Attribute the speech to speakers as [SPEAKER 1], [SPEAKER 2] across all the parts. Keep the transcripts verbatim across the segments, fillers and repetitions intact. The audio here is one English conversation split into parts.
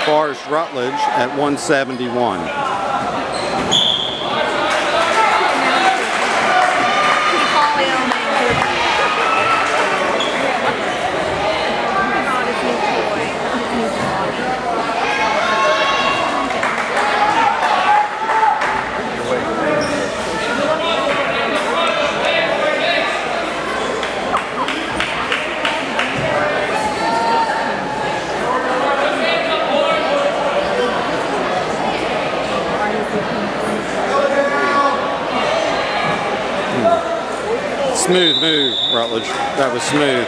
[SPEAKER 1] Forrest Rutledge at one seventy-one. Smooth move, Rutledge. That was smooth.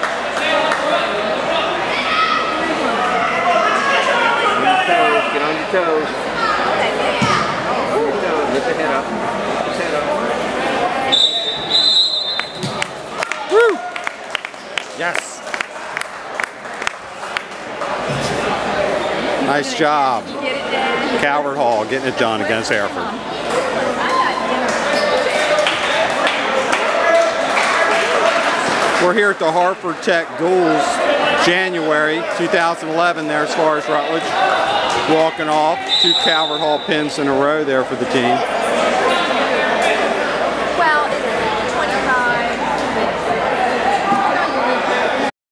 [SPEAKER 2] Get on your toes. Lift the head up. Lift the head up.
[SPEAKER 1] Woo! Yes. Nice job. Calvert Hall getting it done against Hereford. We're here at the Harford Tech Duels, January two thousand eleven there as far as Rutledge. Walking off, two Calvert Hall pins in a row there for the team.